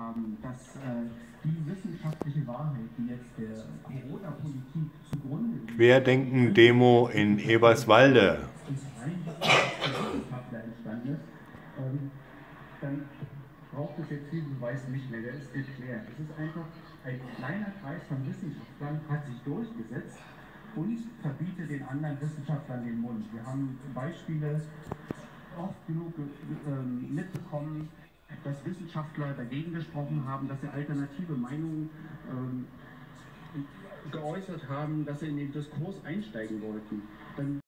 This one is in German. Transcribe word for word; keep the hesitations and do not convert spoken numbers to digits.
haben, dass äh, die wissenschaftliche Wahrheit, die jetzt der Corona-Politik zugrunde liegt, Querdenken-Demo in Eberswalde. ins rein Wissenschaftler entstanden ist, ähm, dann braucht es jetzt diesen Beweis nicht mehr, der ist geklärt. Es ist einfach, ein kleiner Kreis von Wissenschaftlern hat sich durchgesetzt und verbietet den anderen Wissenschaftlern den Mund. Wir haben Beispiele oft genug äh, mitbekommen, dass Wissenschaftler dagegen gesprochen haben, dass sie alternative Meinungen äh, geäußert haben, dass sie in den Diskurs einsteigen wollten. Dann